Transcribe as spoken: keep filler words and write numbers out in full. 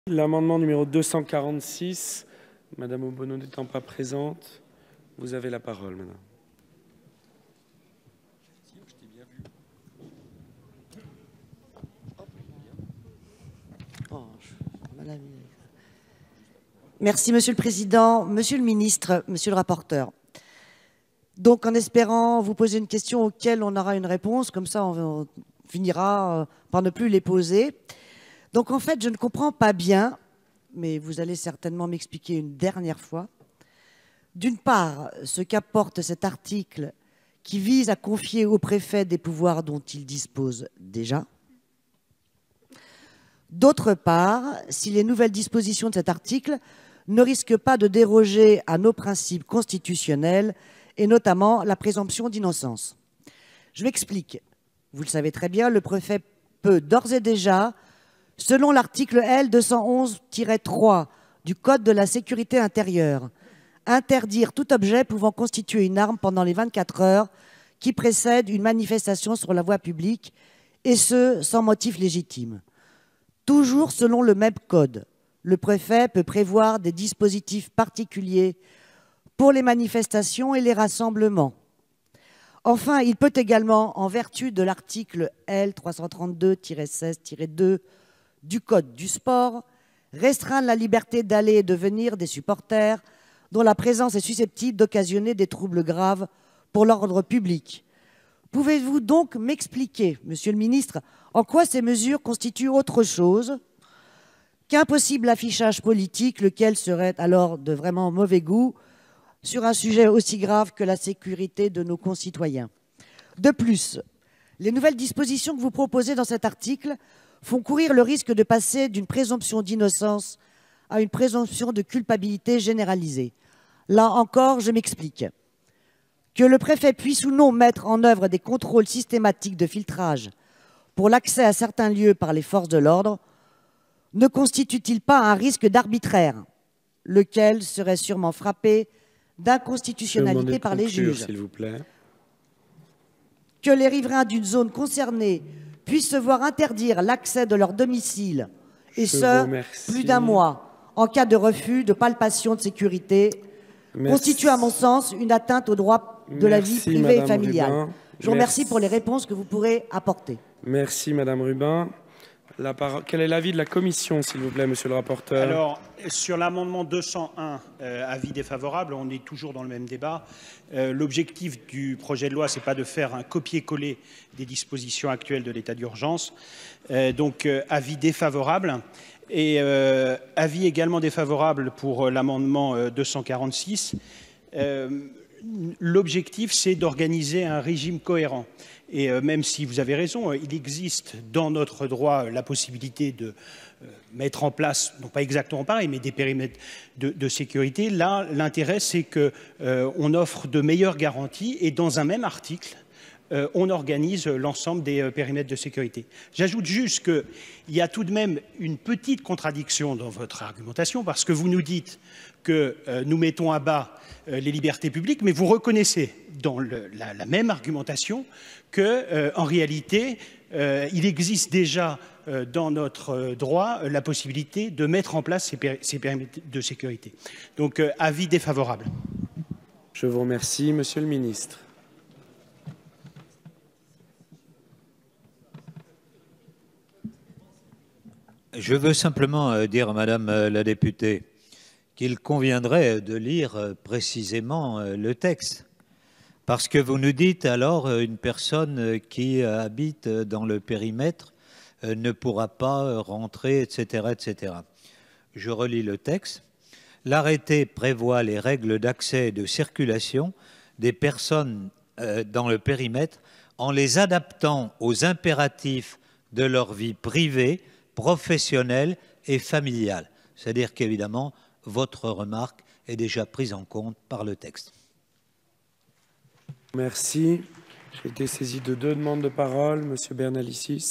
L'amendement numéro deux cent quarante-six, Madame Obono n'étant pas présente, vous avez la parole, Madame. Merci, Monsieur le Président. Monsieur le Ministre, Monsieur le rapporteur. Donc, en espérant vous poser une question auquel on aura une réponse, comme ça on finira par ne plus les poser. Donc, en fait, je ne comprends pas bien, mais vous allez certainement m'expliquer une dernière fois, d'une part, ce qu'apporte cet article qui vise à confier au préfet des pouvoirs dont il dispose déjà. D'autre part, si les nouvelles dispositions de cet article ne risquent pas de déroger à nos principes constitutionnels et notamment la présomption d'innocence. Je m'explique. Vous le savez très bien, le préfet peut d'ores et déjà, selon l'article L deux cent onze tiret trois du Code de la sécurité intérieure, interdire tout objet pouvant constituer une arme pendant les vingt-quatre heures qui précèdent une manifestation sur la voie publique, et ce, sans motif légitime. Toujours selon le même code, le préfet peut prévoir des dispositifs particuliers pour les manifestations et les rassemblements. Enfin, il peut également, en vertu de l'article L trois cent trente-deux tiret seize tiret deux du Code du sport, restreindre la liberté d'aller et de venir des supporters dont la présence est susceptible d'occasionner des troubles graves pour l'ordre public. Pouvez-vous donc m'expliquer, Monsieur le Ministre, en quoi ces mesures constituent autre chose qu'un possible affichage politique, lequel serait alors de vraiment mauvais goût sur un sujet aussi grave que la sécurité de nos concitoyens? De plus, les nouvelles dispositions que vous proposez dans cet article font courir le risque de passer d'une présomption d'innocence à une présomption de culpabilité généralisée. Là encore, je m'explique. Que le préfet puisse ou non mettre en œuvre des contrôles systématiques de filtrage pour l'accès à certains lieux par les forces de l'ordre ne constitue-t-il pas un risque d'arbitraire, lequel serait sûrement frappé d'inconstitutionnalité par les juges? S'il vous plaît. Que les riverains d'une zone concernée puissent se voir interdire l'accès de leur domicile, et Je ce, plus d'un mois, en cas de refus de palpation de sécurité, Merci. constitue à mon sens une atteinte au droit de la vie Merci, privée Madame et familiale. Rubin. Je vous remercie Merci. pour les réponses que vous pourrez apporter. Merci, Madame Rubin. La parole... Quel est l'avis de la Commission, s'il vous plaît, Monsieur le rapporteur? Alors, sur l'amendement deux cent un, euh, avis défavorable, on est toujours dans le même débat. Euh, L'objectif du projet de loi, ce n'est pas de faire un copier-coller des dispositions actuelles de l'état d'urgence. Euh, donc, euh, avis défavorable. Et euh, avis également défavorable pour euh, l'amendement euh, deux cent quarante-six. Euh, L'objectif, c'est d'organiser un régime cohérent. Et euh, même si vous avez raison, il existe dans notre droit la possibilité de euh, mettre en place, non pas exactement pareil, mais des périmètres de, de sécurité. Là, l'intérêt, c'est qu'on euh, offre de meilleures garanties et dans un même article, euh, on organise l'ensemble des euh, périmètres de sécurité. J'ajoute juste qu'il y a tout de même une petite contradiction dans votre argumentation, parce que vous nous dites que euh, nous mettons à bas euh, les libertés publiques, mais vous reconnaissez dans le, la, la même argumentation que, euh, en réalité, euh, il existe déjà euh, dans notre euh, droit euh, la possibilité de mettre en place ces, péri ces périmètres de sécurité. Donc, euh, avis défavorable. Je vous remercie, Monsieur le Ministre. Je veux simplement dire à Madame la députée qu'il conviendrait de lire précisément le texte. Parce que vous nous dites alors une personne qui habite dans le périmètre ne pourra pas rentrer, et cetera, et cetera. Je relis le texte. L'arrêté prévoit les règles d'accès et de circulation des personnes dans le périmètre en les adaptant aux impératifs de leur vie privée, professionnelle et familiale. C'est-à-dire qu'évidemment, votre remarque est déjà prise en compte par le texte. Merci. J'ai été saisi de deux demandes de parole. Monsieur Bernalicis.